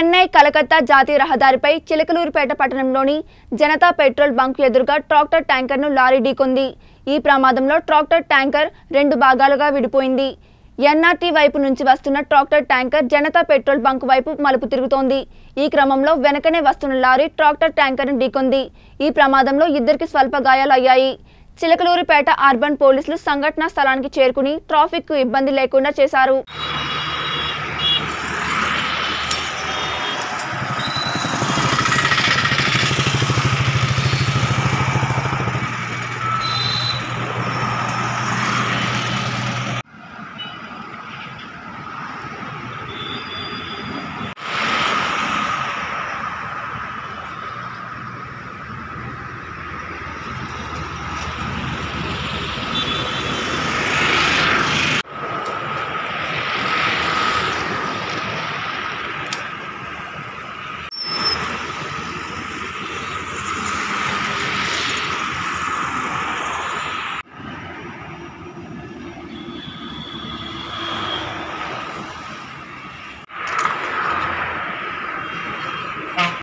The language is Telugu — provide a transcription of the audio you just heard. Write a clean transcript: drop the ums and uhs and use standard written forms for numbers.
చెన్నై కలకత్తా జాతీయ రహదారిపై చిలకలూరిపేట పట్టణంలోని జనతా పెట్రోల్ బంక్ ఎదురుగా ట్రాక్టర్ ట్యాంకర్ను లారీ ఢీకొంది. ఈ ప్రమాదంలో ట్రాక్టర్ ట్యాంకర్ రెండు భాగాలుగా విడిపోయింది. ఎన్ఆర్టీ వైపు నుంచి వస్తున్న tractor tanker Janata petrol bunk వైపు మలుపు తిరుగుతోంది. ఈ క్రమంలో వెనకనే వస్తున్న లారీ ట్రాక్టర్ ట్యాంకర్ను ఢీకొంది. ఈ ప్రమాదంలో ఇద్దరికి స్వల్ప గాయాలు అయ్యాయి. చిలకలూరిపేట అర్బన్ పోలీసులు సంఘటనా స్థలానికి చేరుకుని ట్రాఫిక్ కు ఇబ్బంది లేకుండా చేశారు.